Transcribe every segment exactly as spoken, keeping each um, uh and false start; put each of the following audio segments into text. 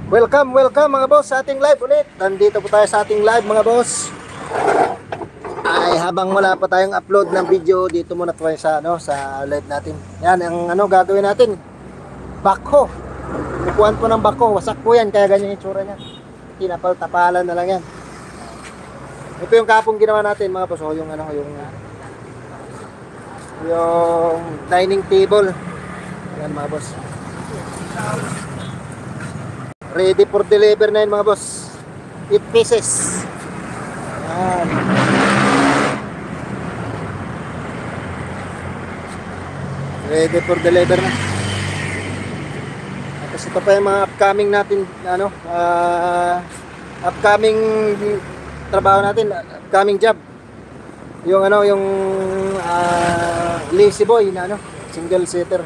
Welcome, welcome mga boss sa ating live ulit. Nandito po tayo sa ating live mga boss. Ay habang wala pa tayong upload ng video, dito muna tayo sa ano sa live natin. Yan ang ano gagawin natin. Bako. Kukuhan po ng bako. Wasak po yan kaya ganyan yung itsura niya. Tinapal-tapalan na lang yan. Ito yung kapong ginawa natin mga boss. O, yung ano yung yung dining table. Yan mga boss. Ready for deliver na yun mga boss. eight pieces. Yan. Ready for deliver na. Tapos ito pa yung mga upcoming natin ano, uh, upcoming trabaho natin, upcoming job. Yung ano, yung uh, lazy boy na ano, single seater.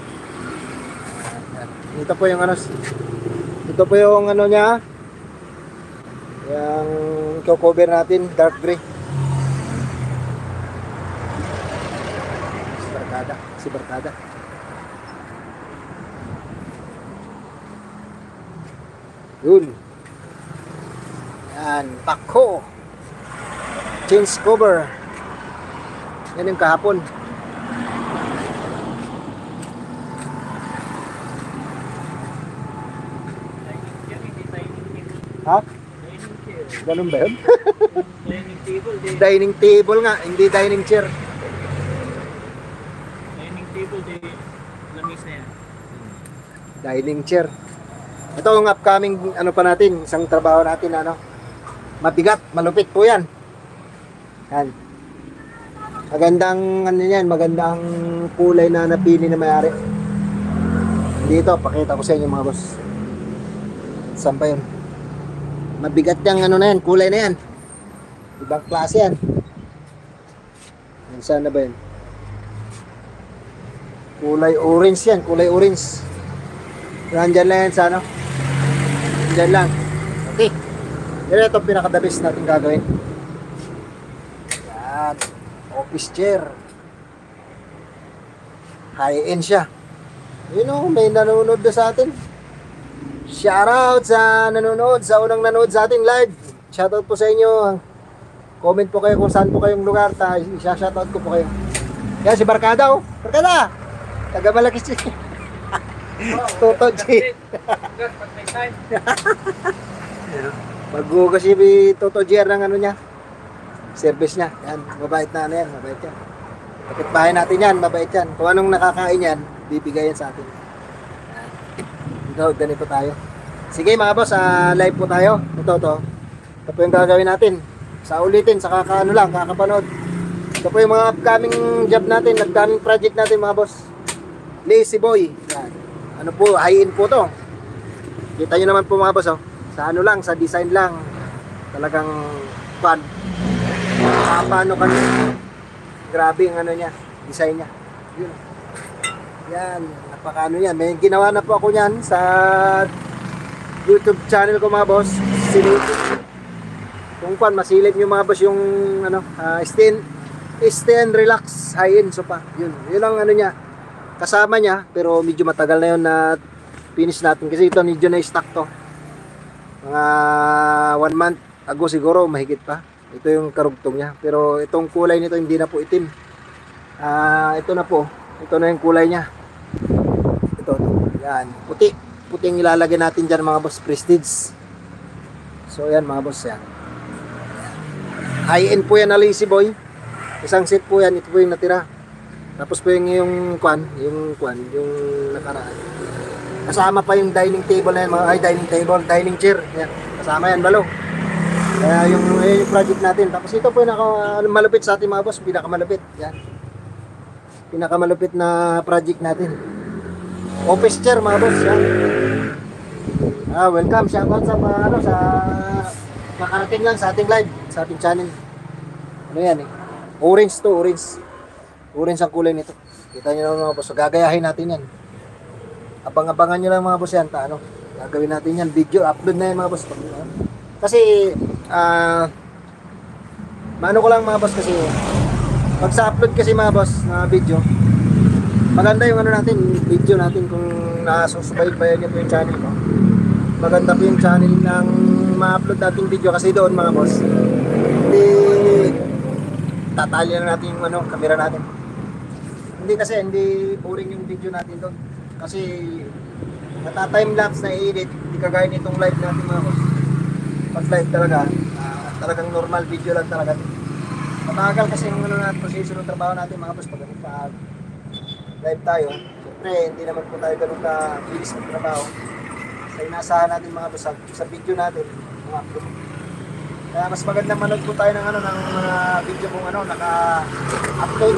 Ito po yung ano, ito po yung ano niya, yung i-cover natin, dark gray. Si Barkada, si Barkada. Yun. Yan, Bako. Change cover. Yan yung kahapon. Ha? Ganun ba yun? Dining table. Di. Dining table nga, hindi dining chair. Dining table, di. Lamis na yan. Dining chair. Ito yung upcoming ano pa natin, isang trabaho natin ano. Mabigat, malupit po yan. Yan. Magandang ano yan, magandang kulay na napili na may-ari. Dito, pakita ko sa inyo mga boss. Saan pa yun? Mabigat yung ano na yan, kulay na yan. Ibang klase yan. Saan na ba yan? Kulay orange yan, kulay orange. Nandyan lang yan sa ano. Nandyan lang. Okay. Yan ito pinaka-the best natin gagawin. Yan. Office chair. High-end siya. Yun o, may nanonood na sa atin. Shoutout sa nanonood, sa unang nanood sa ating live. Shoutout po sa inyo. Comment po kayo kung saan po kayong lugar. Shoutout ko po kayo. Yan si Barkada oh. Barkada! Taga Malaki si Toto G. Maghugas si Toto G ng ano niya. Service niya. Yan, mabait na ano yan. Mabait yan. Kapitbahay natin yan, mabait yan. Kung anong nakakain yan, bibigay yan sa atin. Ito, ganito tayo. Sige mga boss, uh, live po tayo. Ito, ito. Ito po yung gagawin natin. Sa ulitin, sa kakaano lang, kakapanood. Ito po yung mga upcoming job natin, upcoming project natin mga boss. Lazy boy. Yan. Ano po, high-end po to. Kita nyo naman po mga boss, oh. Sa ano lang, sa design lang. Talagang fun. Uh, paano kami. Grabe yung ano niya, design niya. Yun. Yan, napaka ano yan. May ginawa na po ako yan sa YouTube channel ko mga boss. Silip. Kung kwan, masilip nyo mga boss yung ano, uh, stay, stay and relax high-end sopa. Yun, yun ang ano niya. Kasama niya, pero medyo matagal na yun na finish natin. Kasi ito medyo na stock to. Mga one month ago siguro, mahigit pa. Ito yung karugtong niya. Pero itong kulay nito hindi na po itim. Uh, ito na po. Ito na yung kulay niya. Ito, ito. Yan. Puti. Puti yung ilalagay natin dyan mga boss. Prestige. So yan mga boss. Yan. High-end po yan na lazy boy. Isang set po yan. Ito po yung natira. Tapos po yung yung kwan. Yung kwan. Yung nakaraan. Kasama pa yung dining table na yan. Mga, ay dining table. Dining chair. Yan. Kasama yan balo. Kaya yung, yung project natin. Tapos ito po yung naka, malupit sa ating mga boss. Pinakamalupit. Yan. Pinakamalupit na project natin. Office chair mga boss. Yan. Ah, welcome. Shoutout sa mga ano sa makarating lang sa ating live, sa ating channel. Ano yan eh? Orange to, orange. Orange ang kulay nito. Kita niyo naman mga boss. So, gagayahin natin yan. Abang-abangan niyo lang mga boss yan. Ta, ano? Gagawin natin yan. Video, upload na yan mga boss. Kasi ah uh, maano ko lang mga boss kasi pag sa upload kasi mga boss na video, maganda yung ano natin, video natin kung nasusubaybayan niyo po yung channel ko. maganda po yung channel ng ma-upload nating video kasi doon mga boss. Hindi tatali na natin yung ano, camera natin. Hindi kasi hindi boring yung video natin doon. Kasi nata-timelapse na i-edit, hindi kagaya nitong live natin mga boss. Pag live talaga, uh, talagang normal video lang talaga. Matagal kasi yung ano natin, proseso ng trabaho natin mga boss. Pag pa live tayo, siyempre hindi naman po tayo ganun ka-bilis ng trabaho. Sa inasahan natin mga boss, sa, sa video natin, mga upload. Kaya mas maganda manood po tayo ng ano ng mga video kung ano naka-upload.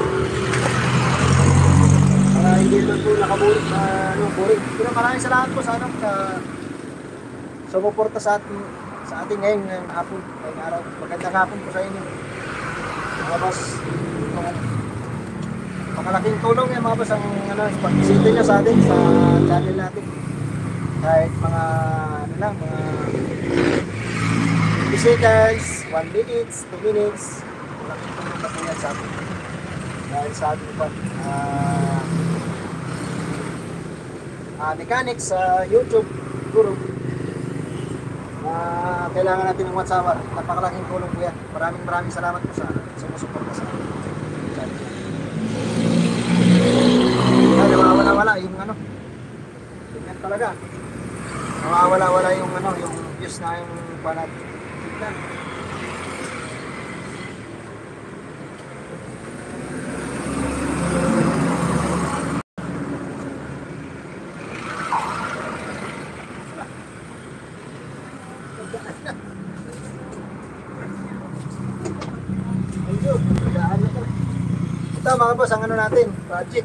Para hindi doon po nakabulit na uh, ano, boring. Pero maraming salamat po sa ano sa sumuporta sa atin sa atin ngayon ngayong hapon, ngayong araw. Magandang hapon po sa inyo. Mga boss, itong ano. Makalaking tulong yan mga boss ang ano, pag-visita nyo sa atin sa channel natin. Kahit mga ano lang, mga fifty seconds, one minutes, two minutes. Malaking tulong na po yan sa atin. Dahil sa atin po, uh, uh, mechanics sa YouTube, guru. Uh, kailangan natin ng WhatsApp. Napakalaking tulong po yan. Maraming maraming salamat po sa sumusuporta sa atin. Kaya nawawala-wala yung ano. Ganyan talaga. Nawawala-wala yung ano, yung views na yung panat. Tignan. Ito mga boss, ang ano natin, project.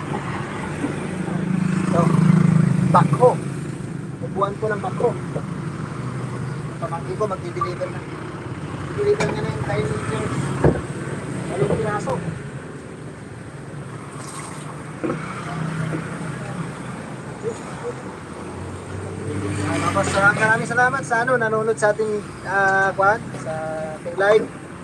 Ito, backhoe. Ubuan ko ng backhoe. Pamangkin ko, magdi-deliver na. Deliver niya na yung time yung walong piraso. Mga boss, maraming salamat sa ano, nanonood sa ating uh, kwan, sa ating live.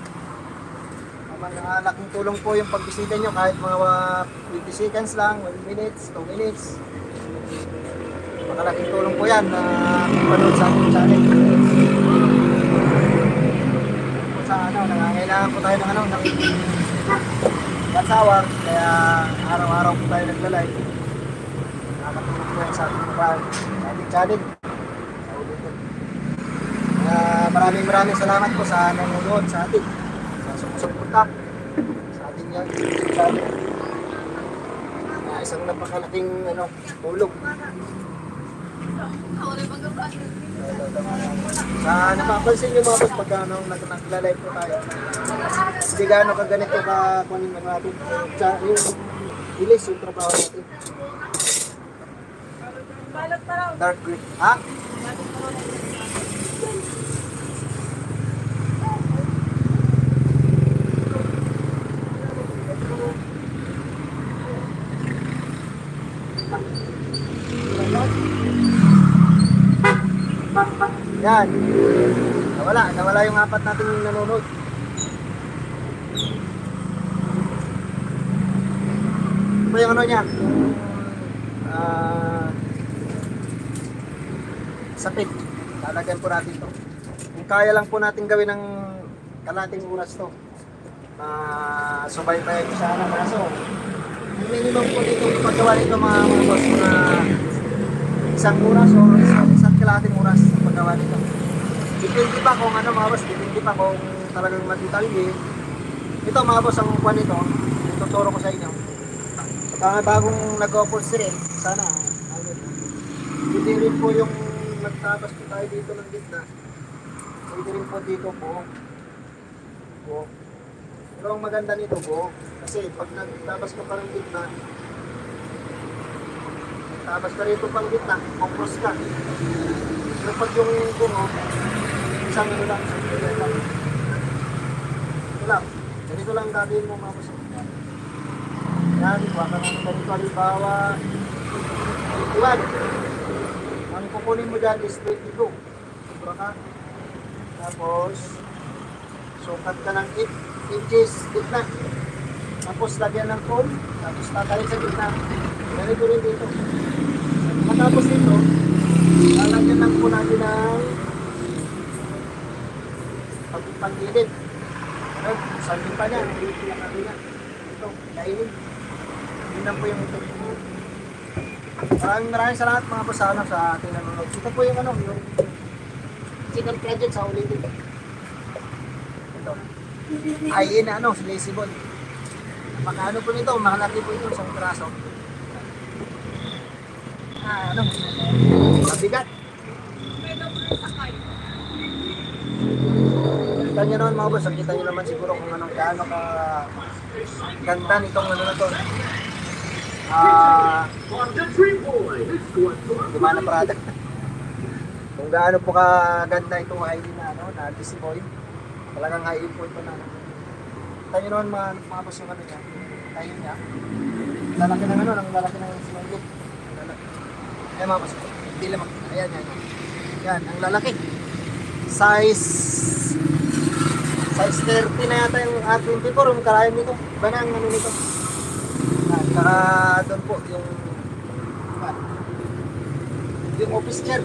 Malaking tulong po yung pagbisita nyo kahit mga fifty seconds lang, one minutes, two minutes. Malaking tulong po yan na uh, panood sa ating channel. Sa ano, nangangailangan po tayo ng ano, ng pansawar, kaya araw-araw po tayo naglalay. Nakakatulong po yan sa ating, sa ating channel. Uh, maraming maraming salamat po sa nanonood sa atin. Sumusuporta sa atin yan. Uh, isang napakalaking ano, tulong. Sa uh, napapansin nyo mga boss pagka ano, nag-live po tayo. Hindi gaano kaganito ka kunin ng natin. Yung bilis yung trabaho natin. Dark green. Ha? Yan. Nawala. Nawala yung apat nating nanonood. Ito yung ano niya. Yung uh, sapit. Lalagyan po natin to. Kung kaya lang po natin gawin ng kalating oras to. Uh, subay tayo sa anak. Kaso, yung minimum po dito paggawa nito mga mga boss na isang oras o isang, isang kalating oras paggawa nito. Depende pa kung ano mga boss, depende pa kung talagang matitalye. Ito mga boss, ang kwan nito, ituturo ko sa inyo. Saka bagong nag-upholstery, sana ano, hindi rin po yung nagtabas po tayo dito ng gitna. Hindi rin po dito po. Po. Pero ang maganda nito po, kasi pag nagtabas ka pa ng gitna, tapos ka rito pang gitna, focus ka. Pero pag yung bungo, isang ano lang, isang ano lang. Ito lang, ganito lang gagawin mo mga boss. Yan, huwag ka naman ganito, halimbawa, twenty-one. Ang kukunin mo dyan is twenty-two. Sobra ka. Tapos, sukat ka ng eight inches gitna. Tapos lagyan ng foam, tapos tatarik sa gitna. Ganito rin dito. Matapos dito, Lalagyan lang po natin ng pag-pag-init. Ano, sabi pa niya, hindi pinakabi niya. Ito, kainin. Yun lang po yung ito. Maraming maraming salamat mga boss sa, ano, sa ating nanonood. Ito po yung ano, yung chicken project sa ulitin. Ito. Ay, in, ano, slicable. Makaano po nito, makalaki po ito, isang traso. Ah, ano, mabigat. Kita nyo naman mga boss, kita nyo naman siguro kung anong gaano ka ganda nitong ano na to. Ah, Lumana product. Kung gaano po ka ganda itong I D na ano, na D C Boy. Talagang high import po na. Kita nyo naman mga, mga boss yung ano niya. Tayo niya. Lalaki ng ano, ang lalaki ng smiley. Ayan mga boss. Hindi lamang. Ayan, yan. Yan, ang lalaki. Size size thirty na yata yung R twenty-four, yung karayan nito. Iba na ang ano nito. Yan, saka doon po yung yung office chair.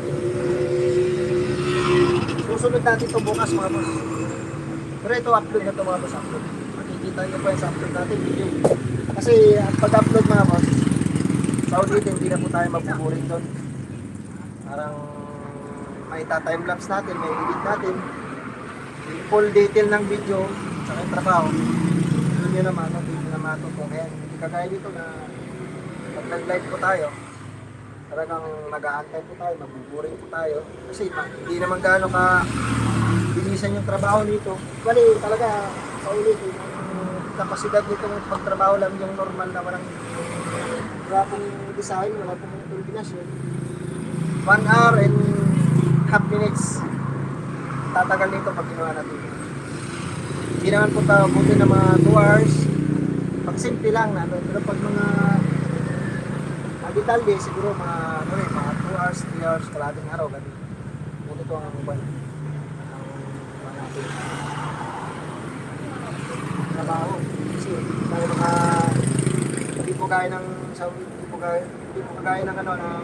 Susunod natin ito bukas mga boss. Pero ito upload na ito mga boss, upload. Makikita nyo pa yung sa upload natin video. Kasi pag-upload mga boss, sa ulitin hindi na po tayo mapupurin doon. Parang may ta-timelapse natin, may edit natin. Yung full detail ng video, sa yung trabaho, yun yun naman, hindi nyo naman ito po. Kaya hindi kagaya dito na pag nag-live po tayo, talagang nag-aantay po tayo, mabuburing po tayo. Kasi hindi naman gaano ka bilisan yung trabaho nito. Bali talaga, sa ulit, yung kapasidad nito ng pagtrabaho lang yung normal na walang wala pong design, wala pong kombinasyon. One hour and half minutes tatagal nito pag ginawa natin. Hindi naman po tayo buti na mga two hours. Pag simple lang na, pero pag mga vital day, siguro mga, ano rin, mga two hours, three hours, kalating araw, ganun. Ngunit ito ang uban. Ang natin. Trabaho. Kasi, tayo mga, hindi po gaya ng, hindi po gaya, hindi po gaya ng, ano, ng,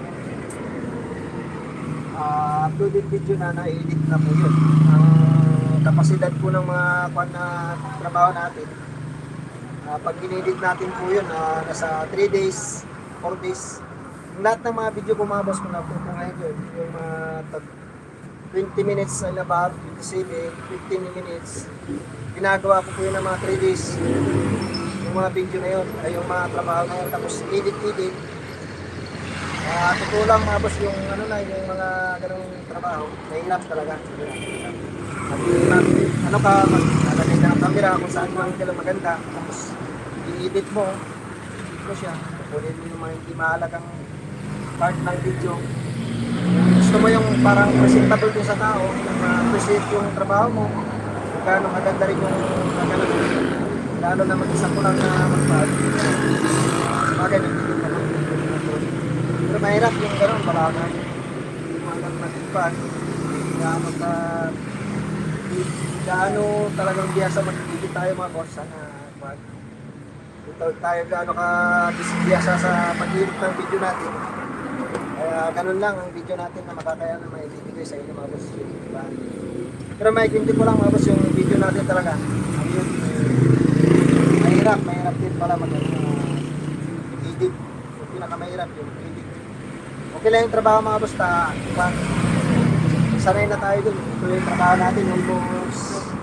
uh, uploaded video na na-edit na po yun. Ang kapasidad po ng mga kwan na trabaho natin, uh, pag in-edit natin po yun, uh, nasa three days, four days. Lahat ng mga video ko mga boss ko na po ngayon yun, yung mga uh, twenty minutes and above, twenty-seven, fifteen minutes. Ginagawa ko po yun ng mga three days. Yung mga video na yun, ay yung mga trabaho na yun, tapos edit-edit. Uh, totoo lang mga boss, yung ano na, yung mga ganong trabaho, mahirap talaga. Ano ka, maglalagay ka ng camera kung saan mo ang kailang maganda, tapos i-edit mo, edit mo siya. Kunin mo yung mga hindi mahalagang part ng video. Gusto mo yung parang presentable din sa tao, ma-appreciate yung trabaho mo, kung gaano maganda rin yung magalang, lalo na mag-isa ko lang na mag-pad. Bagay, nagiging ka lang. Pero mahirap yung gano'n, malaman. Hindi mo hanggang mag-pad. Kaya magka, gaano talagang biyasa mag-edit tayo mga boss, sana pag tayo gaano ka disibiyasa sa pag-edit ng video natin. Kaya ganun lang ang video natin na makakaya na may ibibigay sa inyo mga boss. Diba? Pero may kwento ko lang mga boss yung video natin talaga. Ang yun, mahirap, mahirap din pala mag-edit. Yung pinakamahirap yung edit. Okay lang yung trabaho mga boss, ta, diba? Sanay na tayo dun. Ito yung trabaho natin, yung boss.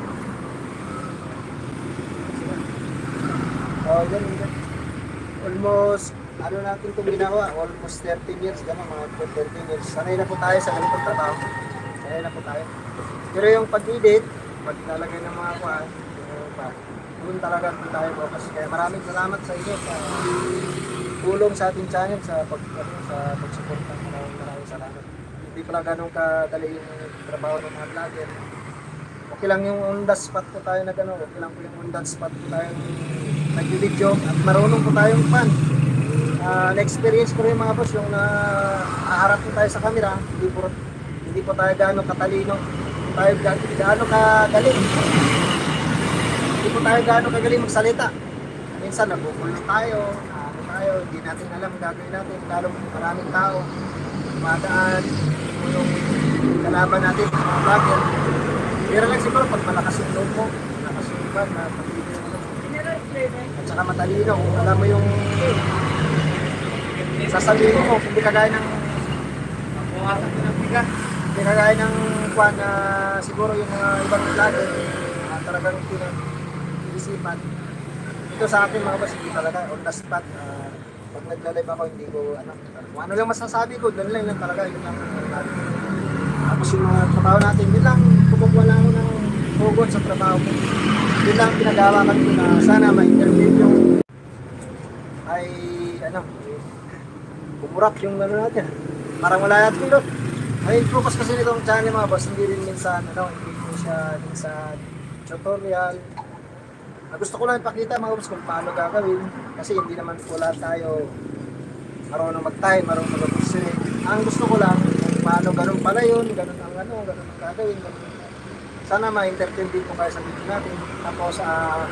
Oh, yun, yun. Almost, ano natin itong ginawa, almost thirteen years, gano'n, mga thirteen years. Sanay na po tayo sa ganitong trabaho. Sanay na po tayo. Pero yung pag-edit, pag ilalagay ng mga kuhaan, doon talaga po tayo focus. Kaya maraming salamat sa inyo sa tulong sa ating channel, sa pag ano, sa pag-support. Maraming maraming salamat. Hindi pala ganun kadali yung trabaho ng mga vlogger. Okay lang yung on the spot po tayo na gano'n, okay lang po yung on the spot po tayo nag-video at marunong po tayong fan. Uh, na-experience ko rin mga boss yung nahaharap po tayo sa camera, hindi po, hindi po tayo gaano katalino, tayo gaano kagaling, hindi po tayo gaano kagaling magsalita. Minsan nagugulo tayo, ano tayo, hindi natin alam gagawin natin, lalo maraming tao, madaan, po yung kalaban natin, mga vlogger. Pero lang siguro pag malakas yung loob mo, malakas yung iba, na pag-ibig yung ano. At saka matalino, kung alam mo yung sasabihin mo, hindi kagaya ng hindi kagaya ng kwan na siguro yung mga ibang vlogger na talagang pinag-iisipan. Ito sa akin mga boss, hindi talaga on the spot. Uh, pag nagla-live ako, hindi ko ano, kung ano lang masasabi ko, doon lang lang talaga, yun lang uh, tapos yung mga trabaho natin, yun lang, kumukuha lang ako ng hugot sa trabaho ko. Yun lang pinag-awakan ko na sana ma-interview yung ay ano, bumurak yung ano natin. Parang wala natin doon. Ay, focus kasi nitong channel mga boss, hindi rin minsan, ano, hindi ko siya minsan tutorial. Ah, gusto ko lang ipakita mga boss kung paano gagawin. Kasi hindi naman po lahat tayo marunong mag-time, marunong mag-observe. Ang gusto ko lang, kung paano ganun pala yun, ganun ang ano, ganun ang gagawin. Ganun. Sana ma-entertain din po kayo sa video natin. Tapos, ah,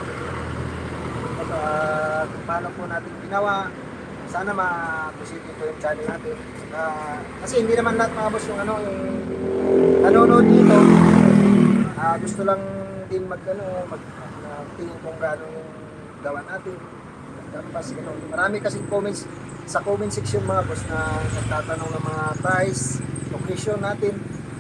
uh, kung paano po natin ginawa, sana ma-appreciate po yung channel natin. Uh, kasi hindi naman lahat mga boss yung ano, yung nanonood dito. Uh, gusto lang din mag ano, mag uh, tingin kung gaano yung gawa natin. Tapos ano, marami kasing comments sa comment section mga boss na nagtatanong ng mga price, location natin.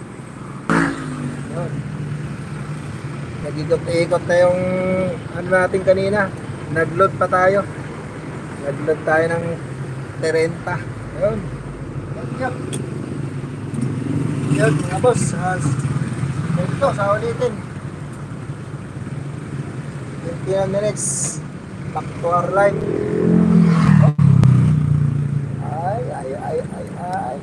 Yun. Nag-ikot-ikot na yung ano natin kanina. Nag-load pa tayo. Nag-load tayo ng terenta. Ayun. Yun. Yun mga boss. Uh, ito, sa ulitin. fifteen minutes. Back to our line. Ay, ay, ay, ay, ay.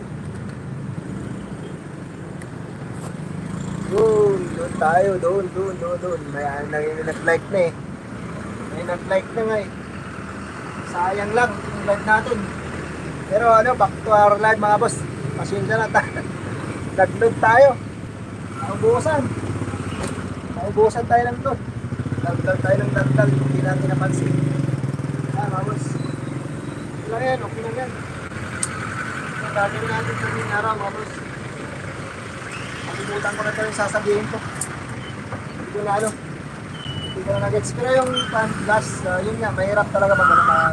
Doon, doon tayo, doon, doon, doon, doon. May nag-like na eh. May nag-like na nga eh. Sayang lang yung live natin. Pero ano, back to our live mga boss. Pasensya na tayo. Nag-load tayo. Naubusan. Naubusan tayo ng to. Dagdag tayo ng dagdag. Hindi natin napansin. Ah, mga boss. Okay lang yan, okay lang yan. Gagawin natin sa mga araw mga boss. Nakalimutan ko na ito yung sasabihin ko. Hindi ko na ano. Hindi ko na nag-gets. Pero yung fan last, uh, yun nga, mahirap talaga mag ano, mag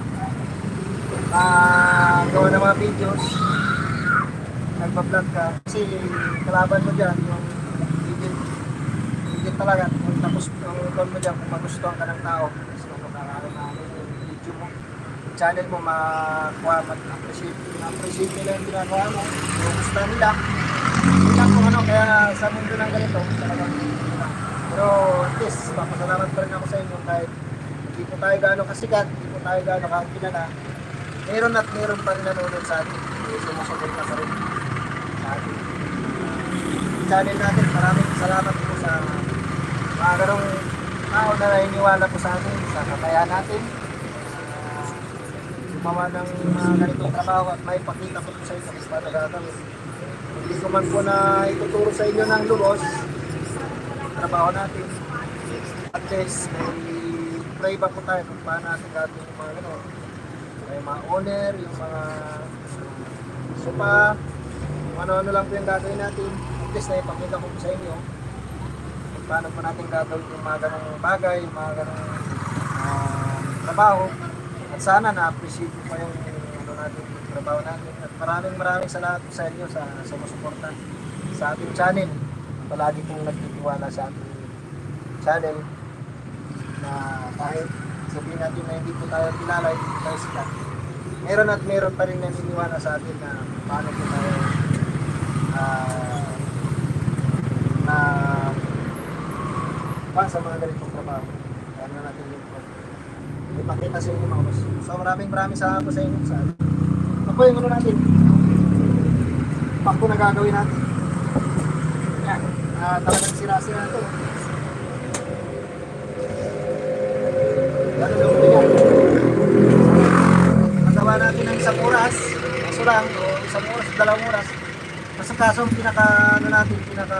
uh, gawa ng mga videos. Nagpa-vlog ka. Kasi kalaban mo dyan, yung video, video talaga. Kung tapos yung call mo dyan, kung magustuhan ka ng tao, kasi kung makakaroon na yung video mo, yung channel mo, makuha, mag-appreciate, ma-appreciate nila yung ginagawa mo, yung gusto nila. Hindi lang kung ano, kaya sa mundo ng ganito, talagang pero at least, papasalamat pa rin ako sa inyo kahit hindi po tayo gaano kasikat, hindi po tayo gaano kakilala. Meron at meron pa rin nanonood sa atin. Sumusunod pa sa rin sa atin. Channel natin, maraming salamat po sa mga ganong tao na naniniwala po sa atin, sa kakayahan natin. Uh, gumawa ng mga ganitong trabaho at may pakita po sa inyo kung paano gagawin. Hindi ko man po na ituturo sa inyo ng lubos trabaho natin. At least, may pray ba po tayo kung paano natin gagawin yung mga gano'n. Yung mga owner, yung mga sopa, kung ano-ano lang po yung gagawin natin. At least, naipakita ko po sa inyo kung paano po natin gagawin yung mga ganong bagay, yung mga ganong uh, trabaho. At sana na-appreciate po yung ano natin, yung trabaho natin. At maraming maraming salamat sa inyo sa sumusuporta sa ating channel. Palagi pong nagtitiwala sa ating channel na kahit sabihin natin na hindi po tayo kilala, hindi po tayo sikat. Meron at meron pa rin naniniwala sa atin na paano po tayo uh, na pa sa mga ganitong trabaho. Kaya na natin yung ipakita sa inyo mga boss. So maraming maraming salamat po sa inyo. Sa ako yung ano natin. Pakto na gagawin natin. Yan. Uh, talagang sira-sira na ito. Ano lang ito yan? Magawa natin ng isang oras, kaso lang, o isang oras, dalawang oras. Kasi kaso ang pinaka, ano natin, pinaka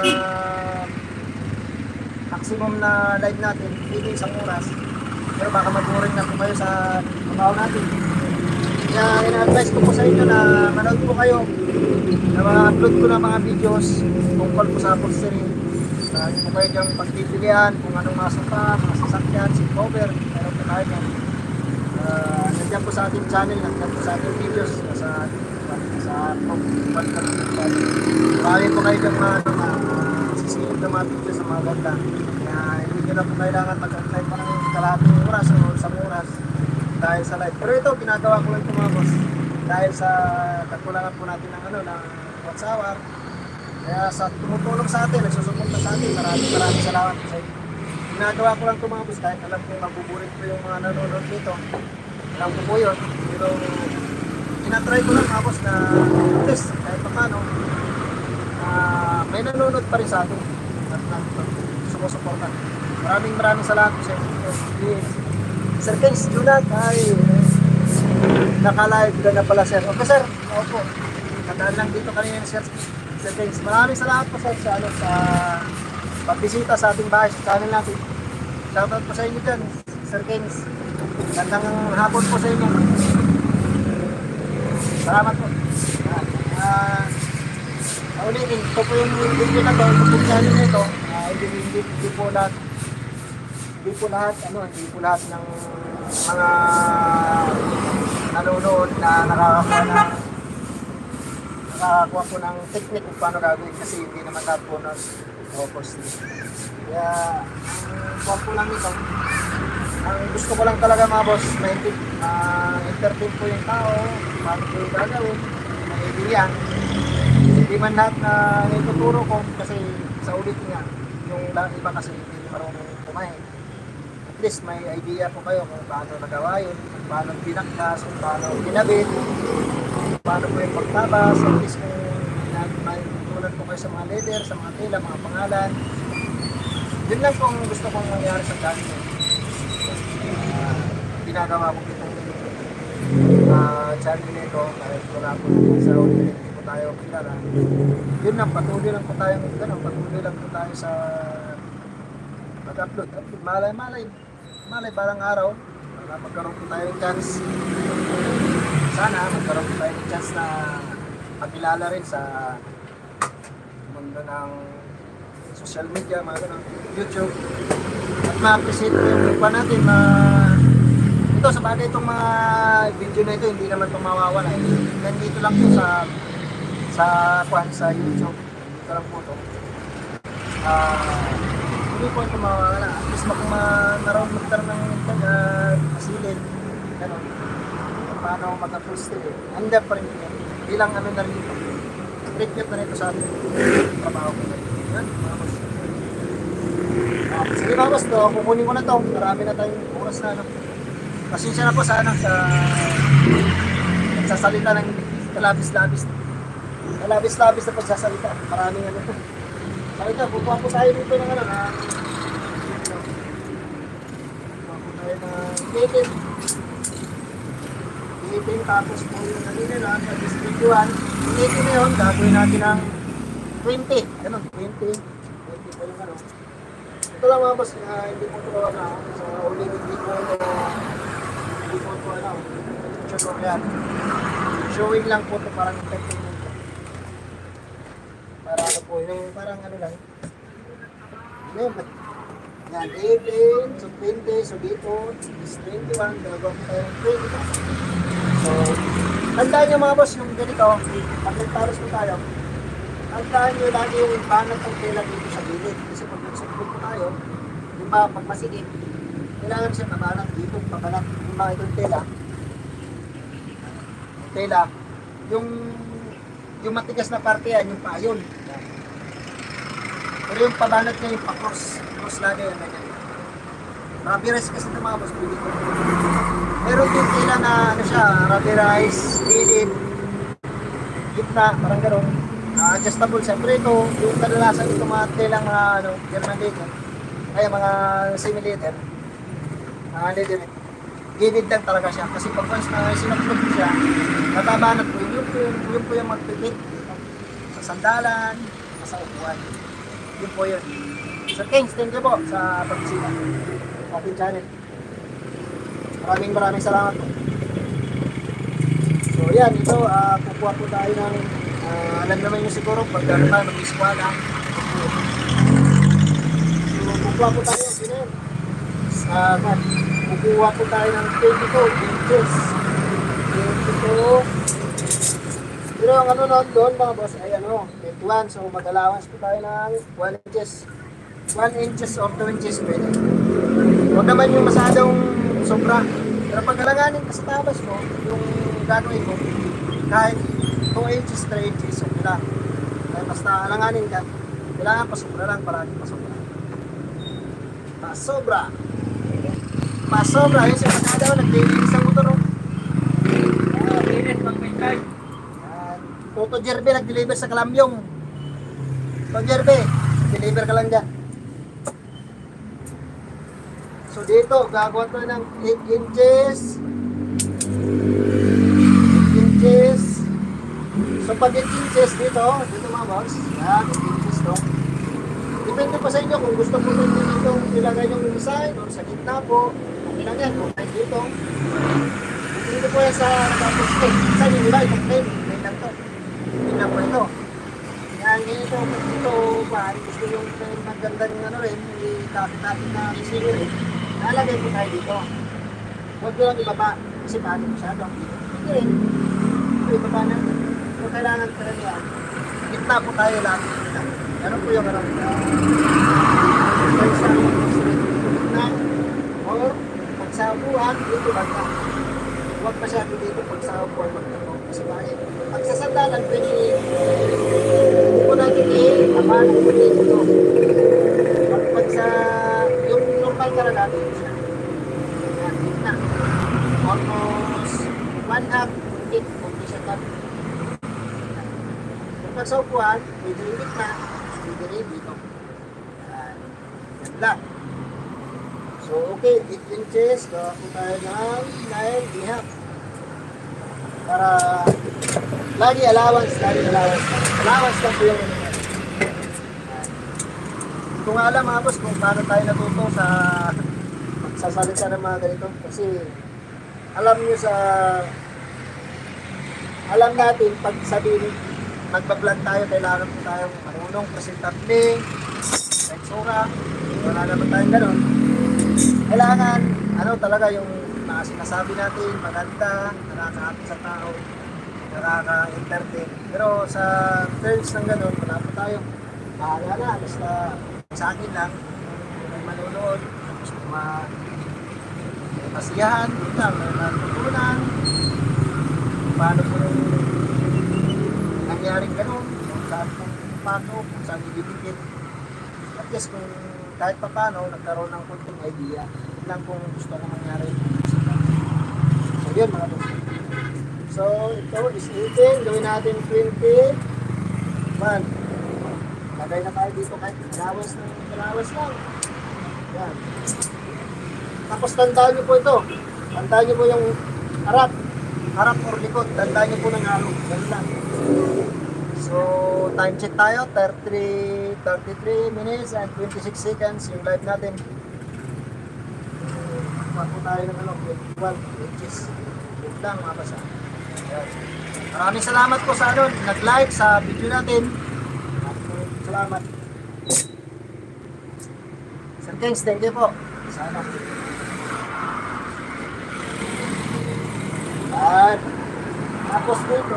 maximum na live natin, hindi isang oras. Pero baka mag-boring na po kayo sa trabaho natin. Kaya ina-advise ko po sa inyo na manood po kayo na mga upload ko na mga videos tungkol po sa upholstery. Uh, hindi po kayo diyang pagpipilian kung anong mga sofa, mga sasakyan, seat cover, meron po tayo yan. Uh, nandiyan po sa ating channel, nandiyan po sa ating videos, sa sa marami po kayo diyang mga ano, uh, sisingin ng mga videos sa mga ganda. Kaya hindi nyo na po kailangan mag-apply pa ng kalahating oras o isang oras dahil sa live. Pero ito, ginagawa ko lang ito mga boss dahil sa kakulangan po natin ng ano, ng watch hour. Kaya sa tumutulong sa atin, nagsusuporta sa atin, maraming maraming salamat po sa inyo. Ginagawa ko lang ito mga boss kahit alam ko mabuburit po yung mga nanonood dito. Alam ko po yun, pero tinatry ko lang mga boss na at least kahit pa paano uh, may nanonood pa rin sa atin at sumusuporta. Maraming maraming salamat po sa inyo. Sir Kenz, Junat, ay naka-live ka na pala sir. Okay sir, ako po. Kadaan lang dito kanina yung sir. Sir Kenz, maraming salamat po sir sa, ano, sa pagbisita sa ating bahay, sa channel natin. Shoutout po sa inyo dyan, Sir Kenz. Gandang hapon po sa inyo. Salamat po. Uh, uh, ulitin, ito po yung video na to, ito po yung channel na ito. Uh, hindi, hindi, hindi po lahat hindi po lahat, ano, hindi po lahat ng mga nanonood na nakakakuha na nakakakuha po ng technique kung paano gagawin kasi hindi naman lahat po ng focus. Kaya ang kuha po lang ito, ang gusto ko lang talaga mga boss, ma-entertain uh, po yung tao, paano po yung gagawin, maibigan. Hindi man lahat na ituturo ko kasi sa ulit nga, yung iba kasi hindi marunong kumain. At least may idea po kayo kung paano nagawa yun, kung paano pinaktas, kung paano pinabit, kung paano po yung pagtabas, at least kung may tulad po kayo sa mga leader, sa mga tela, mga pangalan. Yun lang po ang gusto kong mangyari sa channel. Uh, ginagawa ko itong uh, channel nito kahit wala po sa ulit, hindi po tayo kilala. Yun lang, patuloy lang po tayo, ganun, patuloy lang po tayo sa mag-upload. Upload, malay, malay. Malay, parang araw, uh, magkaroon po tayo ng chance. Sana magkaroon po tayo ng chance na makilala rin sa mundo ng social media, mga ganun, YouTube. At ma-appreciate ko yung iba natin na ito, sa bagay itong mga video na ito, hindi naman itong mawawala. Nandito lang po sa sa kwan, sa YouTube. Dito lang po ito. Uh, hindi po ito mawawala. At least kung naroon magkaroon ng uh, masilin, gano'n, paano mag-upload eh. Handa pa rin yun. Bilang ano na rin ito. Tribute na rin ito sa ating trabaho ko. Yan, mga boss. Uh, sige mga boss, to, kukunin ko na to. Marami na tayong oras na. Ano. Pasensya na po sa ano, sa nagsasalita ng kalabis-labis. Kalabis-labis na pagsasalita. Maraming ano po. Salita, bukuha po tayo dito ng ano na bukuha po tayo ng eighteen. eighteen tapos po yung kanina na sa twenty-one. Yung eighteen na yun, gagawin natin ng twenty. Ganun, twenty. twenty po yung ano. Ito lang mga boss, uh, hindi po ito na sa uling hindi po ito hindi po ito ano, tutorial. Showing lang po ito parang entertainment. Para ano po, yung parang ano lang. Yan, yan, eighteen, so twenty, so dito is twenty-one, gagawin po tayo ng twenty. So, tandaan nyo mga boss, yung ganito, pag nagtaros po tayo, tandaan nyo lagi yung banat ng tela dito sa gilid. Kasi pag nagsukbog po tayo, yung ba, pag masigit, kailangan siya mabanat dito, pabanat yung mga itong tela. Tela, yung yung matigas na parte yan, yung payon. Pero yung pabanat niya yung pa-cross. Cross lagi yan. Rubberized kasi ito mga boss, pwede ko. Meron yung tela na ano siya, rubberized, gilid, gitna, parang gano'n. Uh, adjustable, siyempre ito, yung kadalasan ito mga telang mga ano, German leather, kaya mga semi-leather, mga leather, gilid lang talaga siya. Kasi pag once na sinupload siya, natabanat po yun, yun po yung, yun po yung magpipit sa sandalan, sa upuan. Yun po yun. Sir Kenz, thank you po sa pagbisita sa ating channel. Maraming maraming salamat po. yan, ito, ah, kukuha po tayo ng, ah, alam naman nyo siguro, pag ano ka, mag-iskwala. So, kukuha po tayo, ganyan. Sa, uh, kukuha po tayo ng twenty-two inches. twenty-two. Pero ang ano nun doon mga boss ay ano, twenty-one. So mag-allowance po tayo ng one inches. one inches or two inches pwede. Huwag naman yung masyadong sobra. Pero pag alanganin ka sa tabas mo, yung gagawin mo, kahit two inches, three inches, okay lang. Kaya basta alanganin ka, kailangan pasobra lang, parang pasobra. Pasobra. Pasobra. Yung siya pagkadaw, naglilinis ang motor. Ah, linis pag may charge. Toto Jerbe nag-deliver sa Kalamyong. Toto Jerbe, deliver ka lang dyan. So dito, gagawa to ng eight inches. eight inches. So pag eight inches dito, dito mga boss, yan, eight inches to. Depende pa sa inyo kung gusto mo nyo dito ilagay yung design o sa gitna po. Okay lang yan, kung kahit dito. Dito po yan sa tapos stick. Saan yung iba, itong plane. Plane lang to. Tingnan po ito. Yan, ganito. Ito, pari gusto yung maganda ng ano rin, i-tapit-tapit na isili rin. Nalagay po tayo dito. Huwag ko lang ibaba. Kasi paano masyado. Hindi rin. Ito, ibaba na. Kung kailangan ka rin yan, gitna po tayo lang. Ganun po yung ano. Pag sa gitna, or pag sa upuan, dito banda. Huwag masyado dito pag sa upuan magtako. Kasi bakit? Pag sa sandalan, pwede hindi po natin eh, kapanan po dito. Pag, pag sa, yung normal ka na natin siya. Yan, gitna. Almost one half feet kung di siya kami. Kung pag sa upuan, pwede rin gitna, pwede rin dito. Yan, yan lang. So, okay, eight inches, gawa po tayo ng nine and a half. Para lagi allowance, lagi allowance. Allowance lang po yung ano. Kung alam mga boss kung paano tayo natuto sa magsasalita ng mga ganito. Kasi alam nyo sa alam natin pag sabihin magbablog tayo, kailangan po tayong marunong presentable, sensura, wala naman tayong ganun. Kailangan ano talaga yung mga sinasabi natin, maganda, nakaka-happy sa tao, nakaka-entertain. Pero sa terms ng gano'n, wala po tayo. Bahala na, basta sa akin lang, kung may manonood, gusto ma may masiyahan, yun lang, may matutunan, paano po yung nangyaring gano'n, kung saan kung paano, kung saan ibibigit. At least kung kahit pa paano, nagkaroon ng kunting idea, yun lang kung gusto ko mangyari. So yun mga boss. So ito is eighteen, gawin natin twenty. Man, lagay na tayo dito kahit kalawas ng kalawas lang. Yan. Tapos tandaan nyo po ito. Tandaan nyo po yung harap. Harap or likod. Tandaan nyo po ng harap. Yan lang. So time check tayo. thirty-three minutes and twenty-six seconds yung live natin. Kuha po tayo ng ano, twenty-one inches. Yun lang mga basa. Maraming salamat po sa ano, nag-like sa video natin. Salamat. Sir Kings, thank you po. Sana. At tapos dito,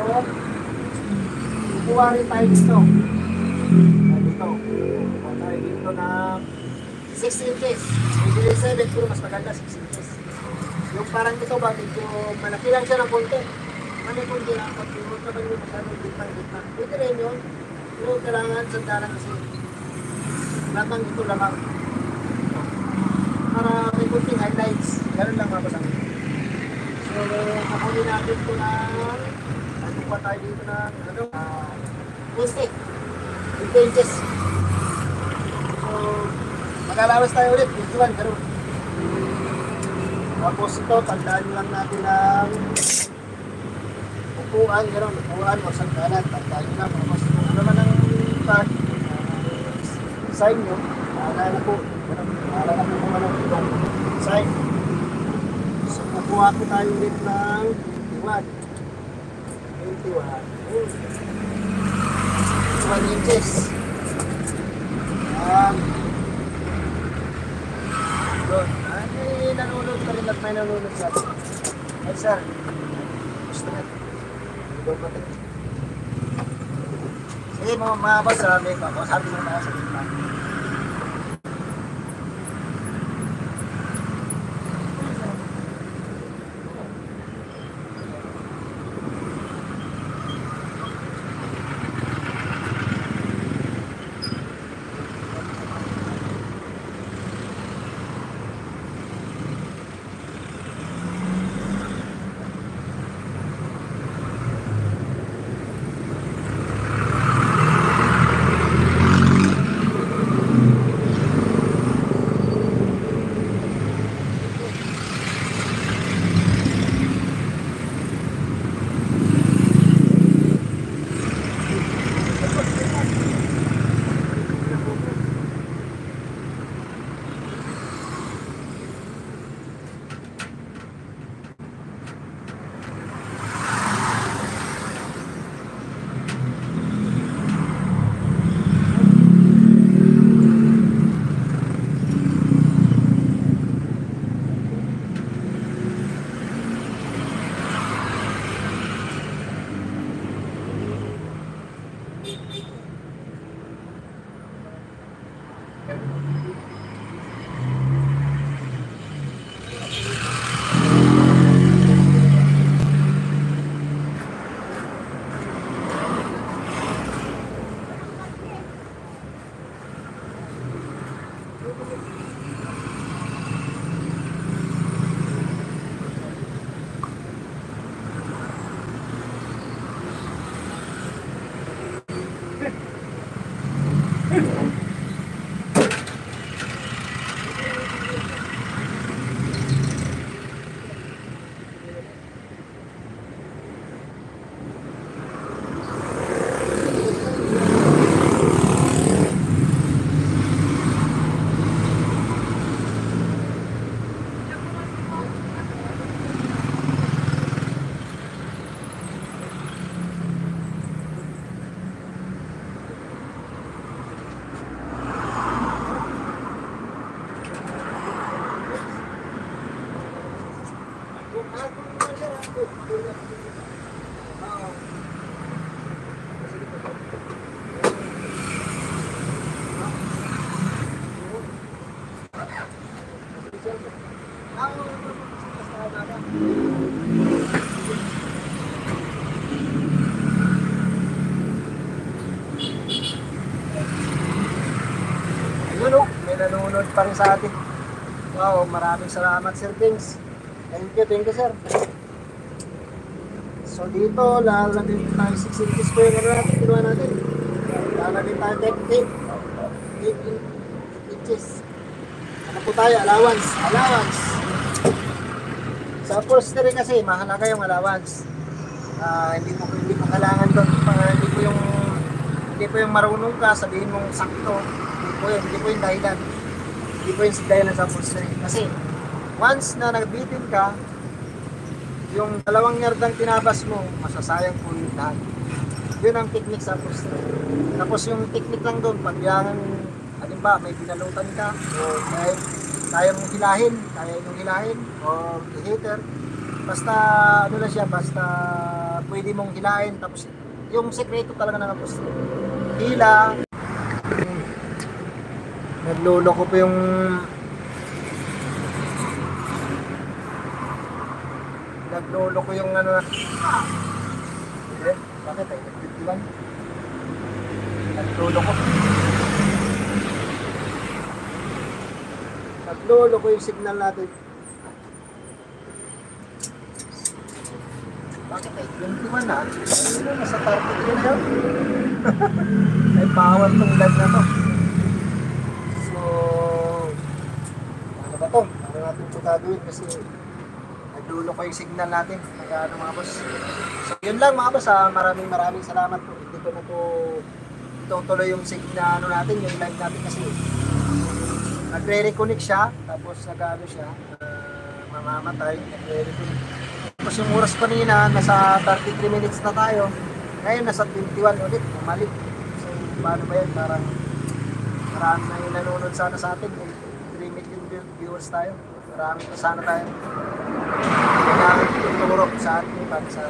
kuha rin tayo dito. Dito. Kuha tayo dito ng six inches. Hindi seven, pero mas maganda six inches. Yung parang ito ba, medyo malaki lang siya ng konti. Malaki konti lang, pag huwag naman yung masyadong gitna-gitna. Pwede rin yun. Pero kailangan sandalan kasi lamang ito lamang. Para may konting highlights. Ganun lang mga basang. So, kakunin natin ito ng ano pa tayo dito ng ano, uh, twenty. twenty inches. So, mag-alawas tayo ulit. twenty-one, ganun. Tapos ito, tandaan lang natin ng upuan, gano'n, upuan o sandalan. Tandaan nyo lang, tapos ano naman ang tag, uh, sign nyo, naalala po, naalala po kung ano itong sign. So, kukuha po tayo ulit ng twenty-one. twenty-one. one inches. Um, doon. Ay, may nanunod pa rin at may nanunod sa atin. Ay, sir. Gusto nga. Doon pa rin. Sige, mga mga boss, sabi ko. Sabi mo na ako sa kita. Ayun o, may nanonood pa rin sa atin. Wow, maraming salamat Sir Kings. Thank you, thank you sir. So dito, lalagyan tayo six inches po yung ano natin, kinuha natin. Lalagyan tayo eight inches. Ano po tayo, allowance, allowance. Sa upholstery kasi, mahalaga yung allowance. Uh, hindi po hindi po kailangan doon, hindi po yung hindi po yung marunong ka, sabihin mong sakto. Hindi po yun, hindi po yung dahilan. Hindi po yung dahilan sa upholstery. Kasi, once na nagbitin ka, yung dalawang yardang tinabas mo, masasayang po yung lahat. Yun ang technique sa upholstery. Tapos yung technique lang doon, pag yung, alin ba, may binalutan ka, o kaya, kaya mong hilahin, kaya mong hilahin, o i-heater, basta, ano na siya, basta pwede mong hilahin, tapos yung sekreto talaga ng upholstery. Hila, naglolo ko po yung naglolo ko yung ano eh, bakit ay fifty-one naglolo ko naglolo ko yung signal natin. Bakit ay twenty-one na? Ano nasa thirty na yun? Ay power tong lag na to. So ano ba to? Ano natin ito gagawin kasi dulo ko yung signal natin. Nagano mga boss. So yun lang mga boss, ah. maraming maraming salamat po. Hindi ko na po itutuloy yung signal ano natin, yung live natin kasi nagre-reconnect siya, tapos nagano siya, uh, mamamatay, nagre-reconnect. Tapos yung oras kanina, nasa thirty-three minutes na tayo. Ngayon, nasa twenty-one ulit. Bumalik. So, paano ba yan? Parang marami na yung nanonood sana sa atin. May three million viewers tayo. Marami pa sana tayo. Kailangan tuturo sa atin para sa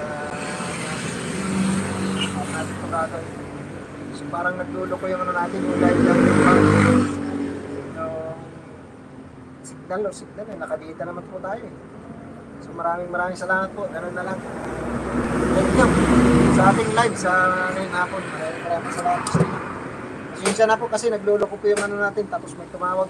para natin ito gagawin. So, parang naglulo ko yung ano natin, yung live lang yung signal o signal eh. Nakadita naman po tayo eh. So maraming maraming salamat po. Ganun na lang. Thank you sa ating live sa ngayong hapon. Maraming maraming salamat sa inyo. Pasensya na po kasi naglolo ko po yung ano natin tapos may tumawag.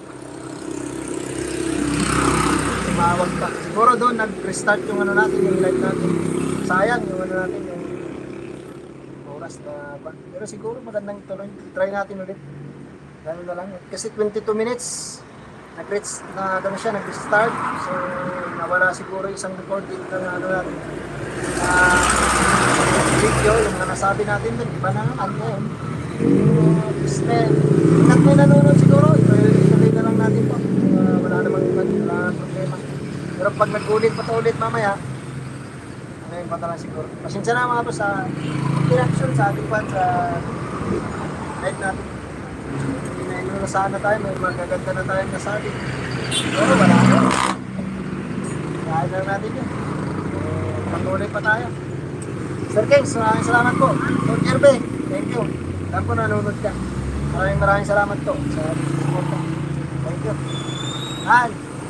Tumawag pa. Siguro doon nag-restart yung ano natin, yung live natin. Sayang yung ano natin, yung oras na ba. Pero siguro magandang tuloy. Try natin ulit. Ganun na lang. Kasi twenty-two minutes nag-reach na gano'n siya, nag-start. So, nawala siguro isang recording na ano natin. Uh, video, yung na nasabi natin dun, iba na ano yun. Uh, Disney. Ingat may nanonood siguro, ituloy na lang natin po. Uh, wala namang wala problema. Pero pag nag-ulit pa to ulit mamaya, ngayon pa lang siguro. Pasensya na mga po sa interaction sa ating fan sa live natin. Hindi na sana tayo, may magaganda na tayong nasabi. Pero wala na. Kaya lang natin yun. Eh, patuloy pa tayo. Sir Kings, maraming salamat po. Lord Jerbe, thank you. Alam ko nanonood ka. Maraming maraming salamat po sa support. Thank you. Man,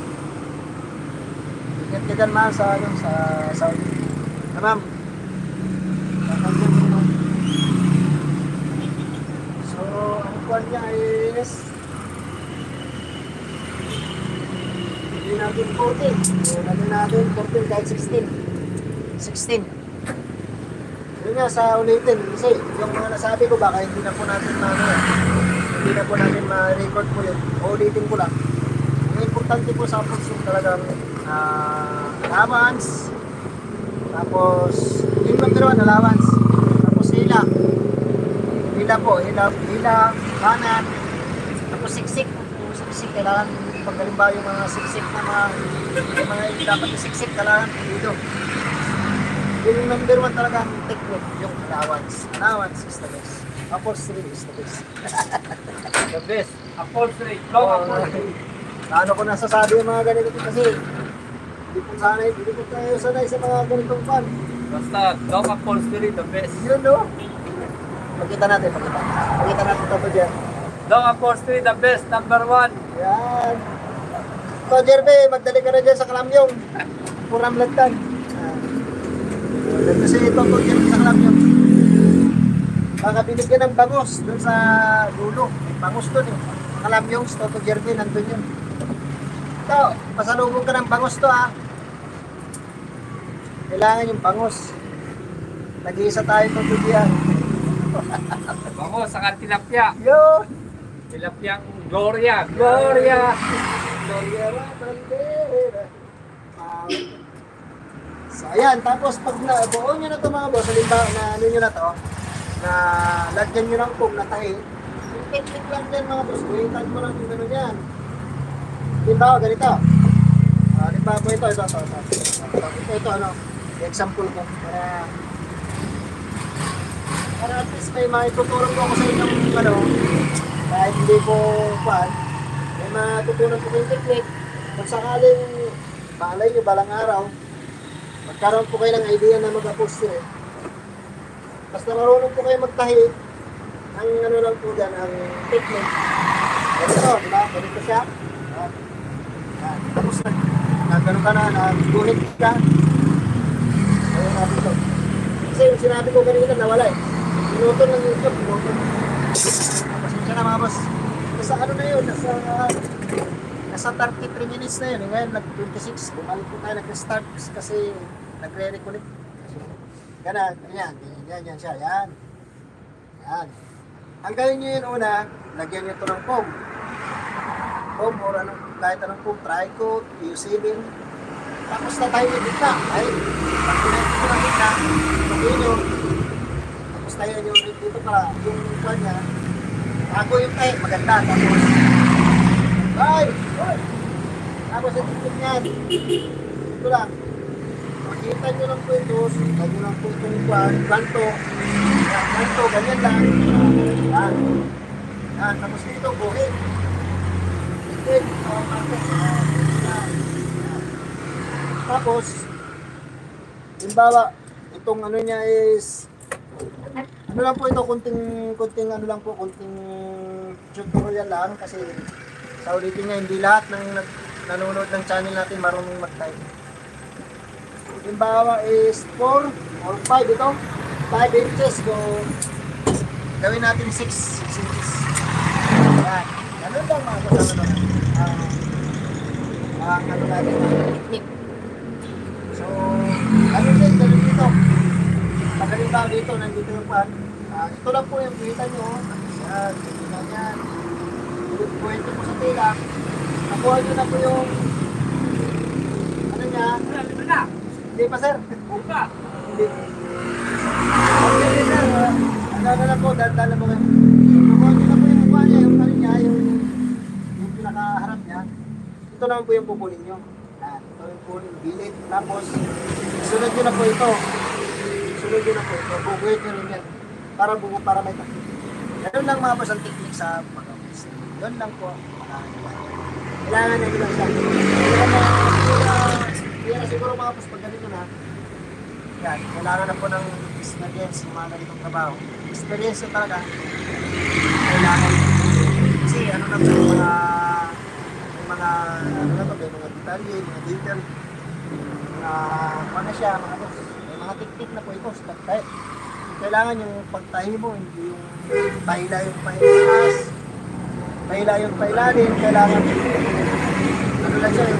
ingat ka dyan man sa, ano, sa Saudi. Na ma'am. So, ang kuwan niya is hindi natin fourteen. So, natin natin fourteen kahit sixteen. sixteen. Yun nga sa ulitin. Kasi yung mga nasabi ko baka hindi na po natin ma- ano, hindi na po natin ma-record po yun. Ulitin ko lang. Ang importante po sa approach yung talagang uh, allowance. Tapos, yung number one, allowance. Tapos hila. Hila po, hila, hila, kanan. Tapos siksik. Yung siksik, kailangan pag halimbawa yung mga siksik na mga, yung mga dapat yung siksik, kailangan dito. Yung number one talaga ang technique, yung allowance. Allowance is the best. Upholstery is the best. The best. Upholstery. Long Oh, upholstery. Ano ko nasasabi yung mga ganito kasi hindi po sanay, hindi po tayo sanay sa mga ganitong fan. Basta, long upholstery, the best. Yun no? Pakita natin, pakita. Pakita natin ito po dyan. Long upholstery, the best. Number one. Yan. So Jerbe, magdali ka na dyan sa Kalamyong. Puram lagtan. Uh, kasi ito po dyan sa Kalamyong. Makabilig ka ng bangos dun sa dulo. May bangos dun eh. Kalamyong, Toto Jerbe, nandun yun. Ito, pasalubong ka ng bangos to ha. Kailangan yung bangos. Nag-iisa tayo Toto diyan. Bango, saka tilapia. Yun! Tilapiyang Gloria. Gloria. Gloria la bandera. Um, so ayan, tapos pag nabuo nyo na ito mga boss, halimbawa na ano nyo na to, na lagyan nyo ng kung natahi, yung technique lang dyan mga boss, kuhitan mo lang yung gano'n yan. Halimbawa, ganito. Uh, halimbawa po ito, ito, ito, ito, ito, ito, ito, ano, example ko, para para at least may maitutulong ko ako sa inyong, ano, kahit hindi ko, kuhan, may matutunan po yung technique. Kung sakaling balay nyo balang araw, magkaroon po kayo ng idea na mag-upholstery. Basta marunong po kayo magtahi, ang ano lang po dyan, ang technique. Ganito, di ba? Ganito siya. Yan. Yan. Tapos nag, nagano ka na, nag-gunit ka. Ayun natin ito. Kasi yung sinabi ko kanina, nawala eh. Pinutol ng YouTube, pinutol. Pasensya na mga boss. Nasa ano na yun, nasa nasa thirty-three minutes na yun. Ngayon, nag-twenty-six. Bumalik po tayo, nag-start kasi nagre-reconnect. Ganyan, ganyan, ganyan, yan siya, yan. Yan. Ang gawin nyo yun una, lagyan nyo ito ng foam. Foam or anong, kahit anong foam, tri-coat, U seven. Tapos na tayo yung gitna. Ay, pag pinagin ko ng gitna, lagyan nyo. Tapos tayo yung dito para, yung kwan niya, bago yung tayo, maganda. Tapos, ay, ay. Tapos yung tiktik niyan. Ito lang. Kita nyo lang po ito, sundan nyo lang po itong kwan, planto. Yan, planto, ganyan lang. Yan. Yan, tapos dito, buhit. Buhit. Oh, bakit? Yan. Yan. Tapos, halimbawa, itong ano niya is, ano lang po ito, kunting, kunting ano lang po, kunting tutorial lang kasi sa ulitin niya, hindi lahat ng nag- nanonood ng channel natin marunong mag-type. Halimbawa is four or five ito, five inches, so gawin natin six inches. Yan, ganun lang mga kasama doon. Uh, ang ano natin, ang technique. So, ano din, ganun dito. Pag halimbawa dito, nandito yung pan, uh, ito lang po yung kita nyo. Yan, kita yan. Pwede po sa tila. Nakuha nyo na po yung ano niya. Ano na? Hindi pa sir. Buka. Hindi. Okay sir. Ano na lang po, dahil na po kayo. Nakuha nyo na po yung mukha niya, yung ano niya, yung, yung pinakaharap niya. Ito naman po yung pupunin nyo. Yan, ito yung pupunin, bilit. Tapos, sunod nyo na po ito. Sunod nyo na po ito. Bubuhit nyo rin yan. Para bubu, para may takip. Ganun lang mga boss ang technique sa mga boss. Yun lang po. Kailangan na lang siya. Kailangan na, kaya na siguro mga boss pag ganito na, yan, kailangan na po ng experience yung mga ganitong trabaho. Experience yun talaga. Kailangan. Kasi ano na po yung mga, yung mga, ano na po, may mga detalye, mga detail, mga, ano siya, mga boss. May mga technique na po ito. Kaya, kailangan yung pagtahi mo, hindi yung pahila yung pahilas, pahila yung pailalim, kailangan ano lang siya yung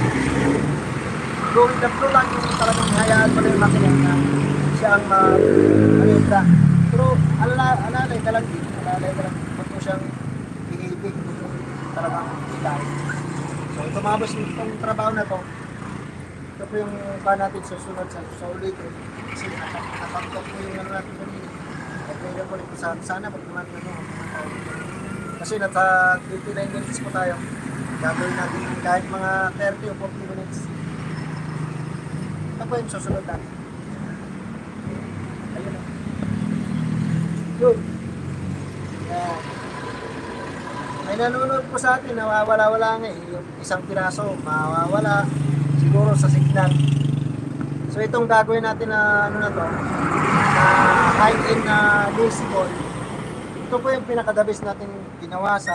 going the flow lang yung talagang hayaan mo na yung makina na siya ang ma-alita. Pero alala, alalay ka lang din, alalay ka lang, huwag mo siyang pinibig, talagang ilahin. So ito mga boss, itong trabaho na to, ito po yung pa natin susunod sa, sa ulit. Kasi nakapagtok po yung ano natin kanina. Kaya po ito sa sana pag naman ano. Kasi nasa fifty-nine minutes po tayo. Gagawin natin kahit mga thirty o forty minutes. Ito po yung susunod natin. Ayun na. Yun. Yan. May nanonood po sa atin, nawawala-wala nga eh. Yung isang piraso, mawawala. Siguro sa signal. So itong gagawin natin na ano na to, na high-end na lazy ball. Ito po yung pinaka-the-best natin ginawa sa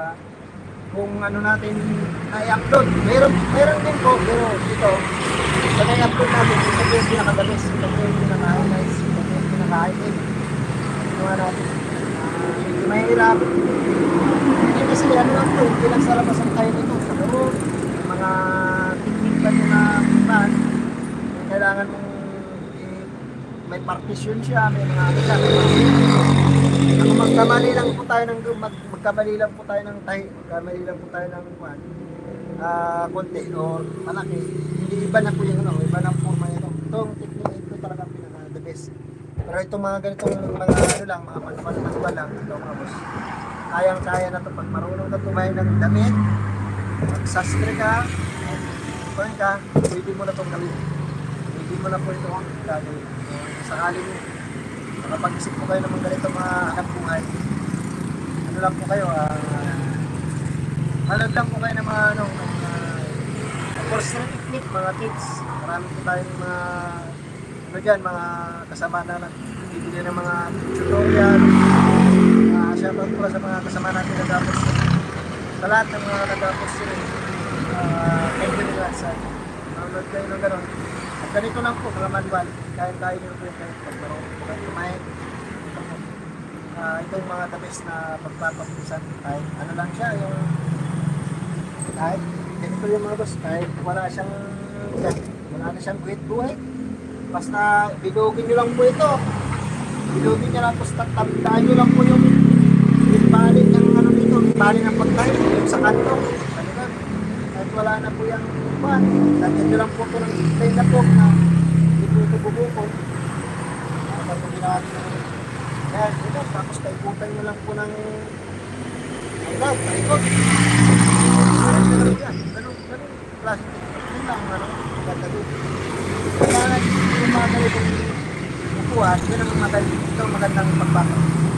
kung ano natin na-upload. Meron, meron din po, pero ito, sa na-upload natin, ito po yung pinaka-the-best. Ito po yung pinaka-highlights, ito po yung pinaka-high-end. Ginawa natin. Uh, medyo mahirap. Hindi kasi ano lang po, hindi lang sa labas ang tayo nito. Sa loob, mga technique ba nyo na pan, kailangan mong eh, may partition siya, may mga ano siya. Kung magkamali lang po tayo ng mag, magkamali lang po tayo ng tahi, magkamali lang po tayo ng kuwan, ah, konti o malaki, hindi iba na po yung ano, iba na po may ano. Itong technique ito talaga pinaka the best. Pero itong mga ganitong mga ano lang, mga manual lang, ito mga boss. Kayang-kaya na ito pag marunong ka tumayo ng damit, magsastre ka, kuwan ka, pwede mo na itong gawin. Hindi mo na po ito ang gagawin. So, sakaling makapag-isip po kayo ng mga ganito mga anak buhay. Ano lang po kayo, uh, manood lang po kayo ng mga ano, mga course na technique, mga tips. Marami po tayong mga ano dyan, mga kasama na nagbibigay ng mga tutorial. Uh, shoutout po sa mga kasama natin na tapos sa lahat ng mga nagapos sila. Uh, thank you nila sa manood kayo ng gano'n. Ganito lang po, mga manual. Kahit tayo nyo po yung kahit pagmarunong po kahit kumain. Uh, ito yung mga the best na pagpapapusan. Kahit ano lang siya, yung kahit ganito yung mga boss, kahit wala siyang wala na siyang buhit buhay. Basta bilogin nyo lang po ito. Bilogin nyo lang po, tatandaan nyo lang po yung yung balin ng ano dito, yung balin ng pagkain, yung sa kanto. Sa likod. Kahit wala na po yung buwan, lagyan nyo lang po ito ng plain na po na ito-ito-bubuko. Kapag po ginawa nyo ng yan, ito, tapos kaiputan nyo lang po ng ayun, palikot. Ganun, ganun, ganun, plastic. Yun lang, ano, ganda dito. Kaya yung mga ganitong upuan, yun ang magandang, ito ang magandang pagbaka.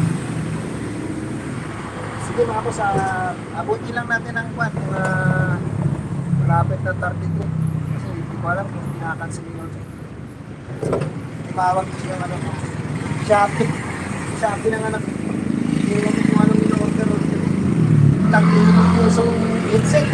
Sige mga boss, uh, abutin lang natin ang kwan, mga malapit na thirty-two. Kasi hindi ko alam kung pinakancel yun. So, tumawag ko siya ano, Shopee. Shopee ng anak. Hindi ko kung anong in-order. Tangin ng pusong headset.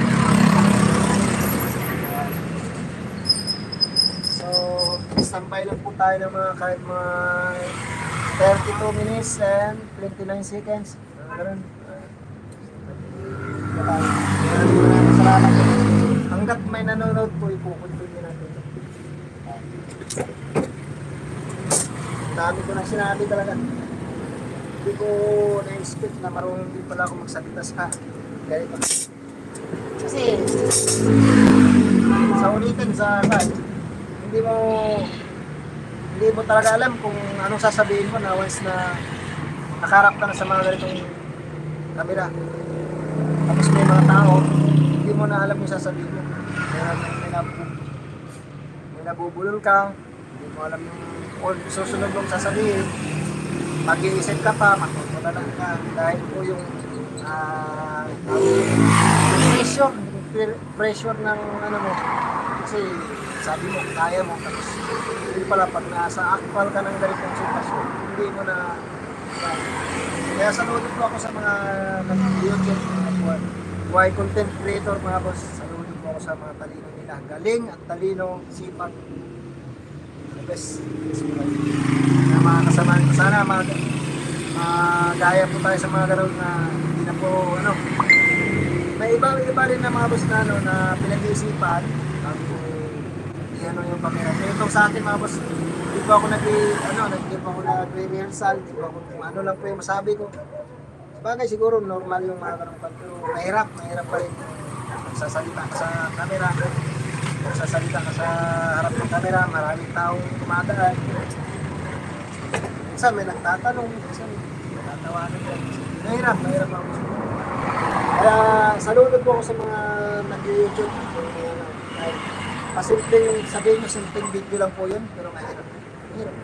So, standby lang po tayo ng mga kahit mga thirty-two minutes and twenty-nine seconds. Ganun. Maraming salamat. Hanggat may nanonood po, ipupuntunin natin. Dami ko na sinabi talaga. Hindi ko na-expect na marunong din pala ako magsalita sa ganito. Kasi sa ulitin, sa side, hindi mo hindi mo talaga alam kung anong sasabihin mo na once na nakaharap ka na sa mga ganitong camera. Tapos may mga tao, hindi mo na alam yung sasabihin mo. Kaya may, nabu- may nabubulol ka, hindi mo alam yung or susunod mong sasabihin. Mag-iisip ka pa, magpapalalang ka dahil po yung uh, pressure, pressure ng ano mo. Kasi sabi mo, kaya mo. Tapos hindi pala pag nasa actual ka ng ganitong sitwasyon, hindi mo na uh, kaya saludo po ako sa mga nag-YouTube, mga buhay content creator, mga boss. Saludo po ako sa mga talino nila. Galing at talino, sipag. The best. Na mga kasama ko. Sana mag, magaya po tayo sa mga gano'n na hindi na po, ano, may iba-iba rin na mga boss na, ano, na pinag-iisipan bago i-ano yung camera. Pero itong sa akin mga boss, hindi po ako nag ano, nag-give ako nag-rehearsal, hindi po ako ano lang po yung masabi ko. Bagay siguro normal yung mga ganun pa, pero mahirap, mahirap pa rin magsasalita ka sa camera. Magsasalita ka sa harap ng camera, maraming taong tumadaan. Minsan may nagtatanong, minsan nagtatawanan ko. Mahirap, mahirap ako. Kaya saludo po ako sa mga nag-YouTube. Kahit pasimpleng, sabihin nyo, simpleng video lang po yun, pero mahirap. Mahirap.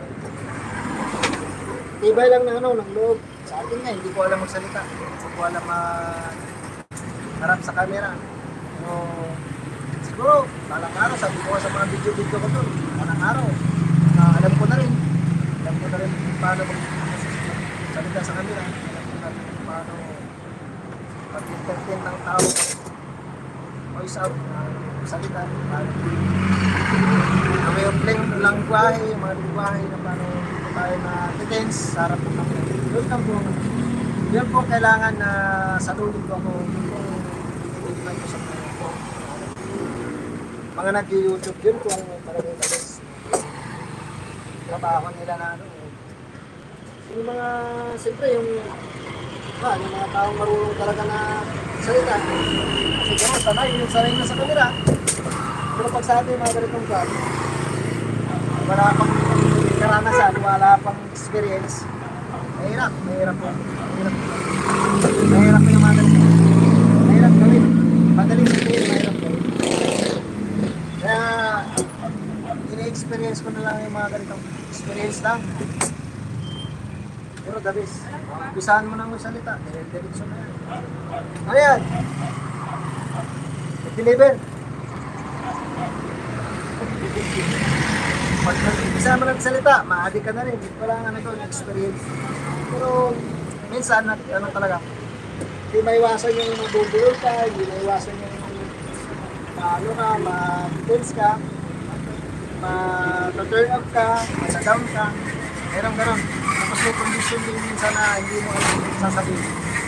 Tibay lang ng ano, ng loob. Sa akin nga, hindi ko alam magsalita. Hindi ko alam mag harap sa camera. So, siguro, balang araw, sabi ko sa mga video-video ko doon, balang araw, na alam ko na rin. Alam ko na rin kung paano magsalita sa camera. Alam ko na rin kung paano mag-entertain ng tao. Voice out, uh, salita. Paano ang may lang langwahe, mga langwahe na paano tayo na tense sa harap ng camera. Yun lang po. Yun po kailangan na saludo ko ako kung pinipilipan ko sa mga po. Mga nag-YouTube yun kung talagang talis. Trabaho nila na ano. Yung mga, siyempre yung ba, yung mga taong marunong talaga na salita. Kasi kamo, sanay, yung sanay na sa camera. Pero pag sa atin mga ganitong ka, wala pang karanasan, wala pang experience, mahirap, mahirap po. Mahirap. Mahirap po yung mga ganito. Mahirap gawin. Madaling sabihin, mahirap gawin. Kaya, ini-experience ko na lang yung mga ganitong experience lang. Pero the best. Bisahan mo nang magsalita. Diretso na yan. Ano yan? Deliver. Pag isa mo nagsalita, maadi ka na rin. Hindi ko lang ano ito, experience. Pero minsan, ano talaga, hindi maiwasan yung mabubulol ka, hindi maiwasan yung maano ka, ma-tense ka, ma-turn up ka, ma-down ka, meron ganon. Tapos may condition din minsan na hindi mo alam yung sasabihin.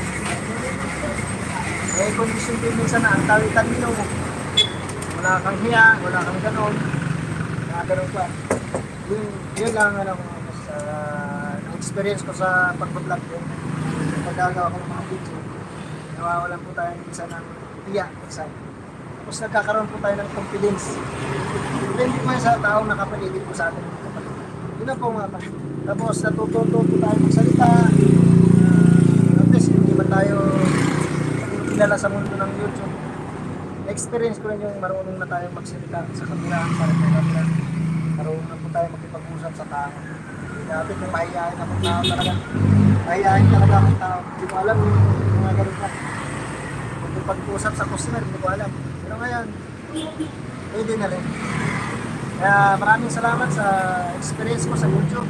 May condition din minsan na ang tali-talino mo. Wala kang hiya, wala kang ganon. Ganun pa. Yun, yun lang ano, sa experience ko sa pag-vlog ko. Pagkagawa ko ng mga video, nawawalan po tayo minsan ng hiya, minsan. Tapos nagkakaroon po tayo ng confidence. Depende po sa taong nakapaligid po sa atin. Yun na po mga pa. Tapos natututo po tayo magsalita. Uh, at least hindi ba tayo kilala sa mundo ng YouTube. Experience ko rin yung marunong na tayong magsalita sa kamera, sa kamera. marunong po tayo makipag-usap sa tao. Dati kung mahihayin akong tao talaga, mahihayin talaga akong tao. Hindi ko alam yung mga ganun pa. Kung pag-usap sa customer, hindi ko alam. Pero ngayon, pwede na rin. Kaya maraming salamat sa experience ko sa YouTube.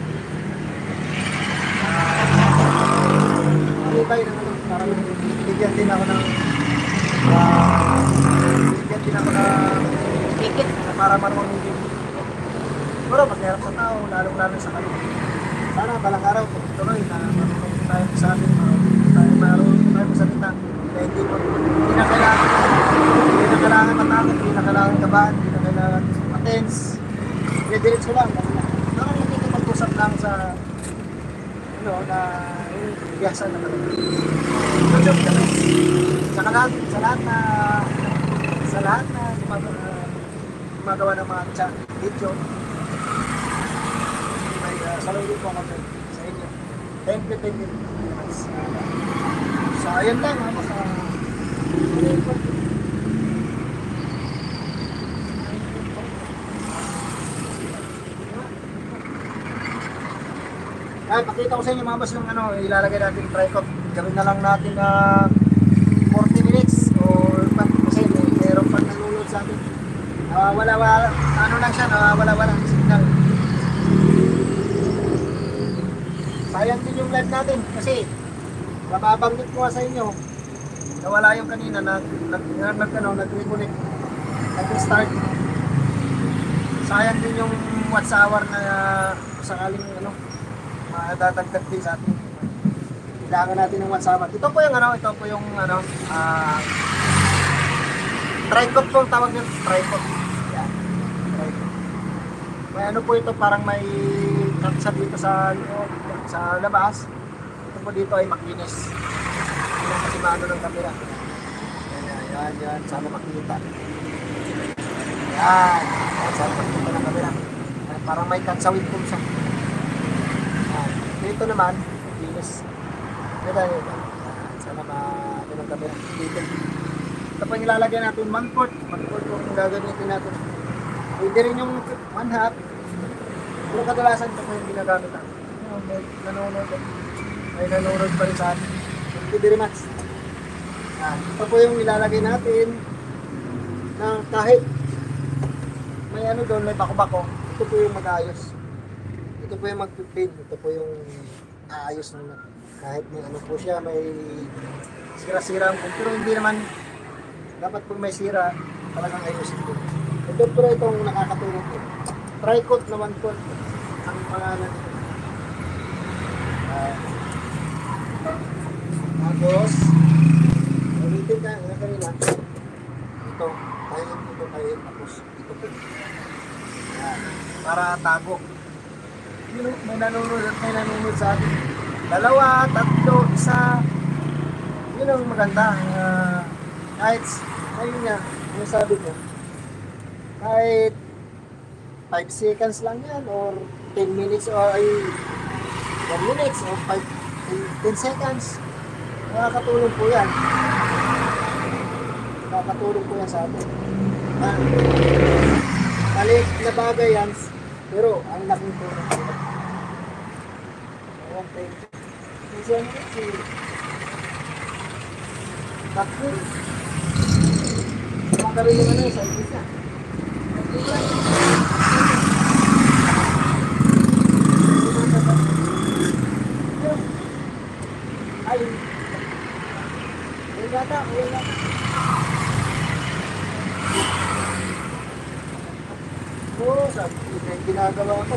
Malibay na ano, parang bigyan din ako ng uh, bigyan din ako ng ticket na para marunong hindi. Pero maghirap sa tao, lalong-lalo sa kanila. Sana balang araw, tuloy na marunong tayo sa atin, marunong tayo, marunong tayo salita. Kaya hindi mo, hindi na kailangan, hindi na kailangan matakot, hindi na kailangan kabahan, hindi na kailangan matense. Hindi, diretso lang. Parang nakikipag-usap lang sa, ano, na, yung biyasan na talaga. Good kami. Sa lahat, sa lahat na, sa lahat na gumagawa, gumagawa ng mga chat, video, may uh, saludo po ako sa inyo. Thank you, thank you. So, ayun lang, ha, sa ay, pakita ko sa inyo mga boss yung ano, ilalagay natin yung tricot. Gawin na lang natin na uh, forty minutes or pag kasi may meron pang nanonood sa atin. Uh, wala wala, ano lang siya, uh, wala wala signal. Sayang din yung live natin kasi mababanggit ko sa inyo nawala yung kanina nag nag nag ano nag-reconnect nag-start. Sayang din yung watch hour na uh, sakaling ano madadagdag din sa atin. Kailangan natin ng watch hour. Ito po yung ano, ito po yung ano uh, tripod po tawag niyo, tripod. Yan. Tripod. May ano po ito, parang may kapsa dito sa sa labas. Ito po dito ay makinis. Ito kasi maano ng camera. Yan, yan, yan, yan. Sana makita. Yan. Yan, sana makita ng camera. Yan, parang may katsawin po siya. Yan. Dito naman, makinis. Ito, ito. Yan, sana makita ng camera. Dito. Ito po yung ilalagay natin, one quart. One quart po yung gagamitin natin. Pwede rin yung one half. Pero kadalasan ito po yung ginagamit natin. May nanonood. May nanonood pa rin sa atin. Thank you very much. Yan. Ito po yung ilalagay natin na kahit may ano doon, may bako-bako. Ito po yung mag-aayos. Ito po yung mag-pin. Ito po yung aayos naman. Kahit may ano po siya, may sira-sira ang pero hindi naman dapat po may sira, talagang ayusin po. Ito po itong nakakatulong po. Tricot na one quart ang pangalan ito. Uh, tapos, ulitin ka, nga kanila. Ito, tayo ito tayo tapos ito po. Uh, para tago. Yun, may nanonood at may nanonood sa atin. Dalawa, tatlo, isa. Yun ang maganda. Uh, kahit, ayun nga, yung sabi ko, kahit five seconds lang yan or ten minutes or ay one minutes or five, ten seconds, nakakatulong po yan. Nakakatulong po yan sa atin. Ah, maliit na bagay yan, pero ang laking tulong po yan. Ayan, thank you. Kasi ano yun, si Bakit? Makakari yung ano sa isa. Ay, ayun yata, ayun yata. Oo, sabi, yung ginagawa ko.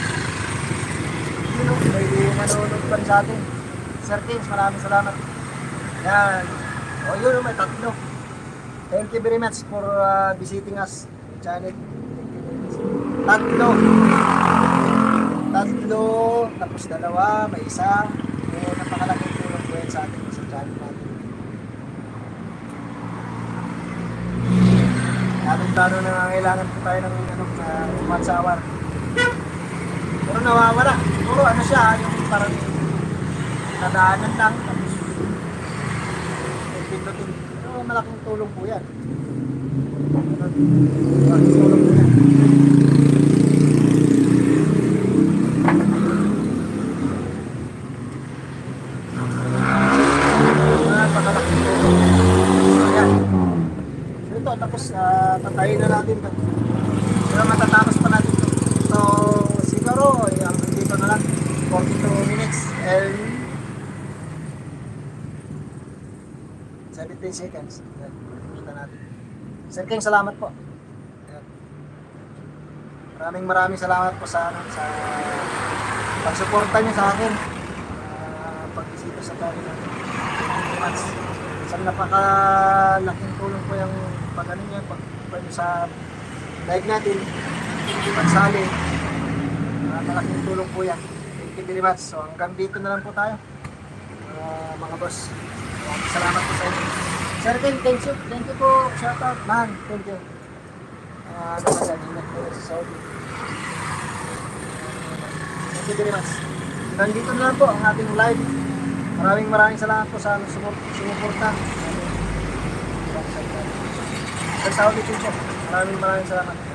Yun, may nanonood pa rin sa atin. Sir Kings, maraming salamat. Yan. O yun, may tatlo. Thank you very much for uh, visiting us channel. Tatlo. Tatlo, tapos dalawa, may isa. Eh, napakalaking tulong po yan sa atin sa channel natin. Lalong-lalo na kailangan po tayo ng ano, uh, one hour. Pero nawawala. Siguro ano siya, yung parang nadaanan lang. Tapos, pindutin. Pero malaking tulong po yan. Malaking tulong po yan. Tapos, uh, patayin na natin to. Pero matatapos pa natin to. So, siguro, yung dito na lang, forty-two minutes and seventeen seconds. Yan, kita natin. Sir King, salamat po. Yan. Maraming maraming salamat po sa, ano, sa pagsuporta niyo sa akin. Uh, Pag-isito sa tayo ng months. Isang napakalaking tulong po yung pag-ano niya, pag sa live natin, pagsali. Uh, malaking tulong po yan. Thank you very much. So hanggang dito na lang po tayo. Uh, mga boss. Maraming salamat po sa inyo. Sir Ken, thank you. Thank you po. Shout out, man. Thank you. Uh, Nakasaginat po sa Saudi. Thank you very much. Hanggang dito na lang po ang ating live. Maraming maraming salamat po sa sumuporta. Sa Saudi po. Maraming maraming salamat.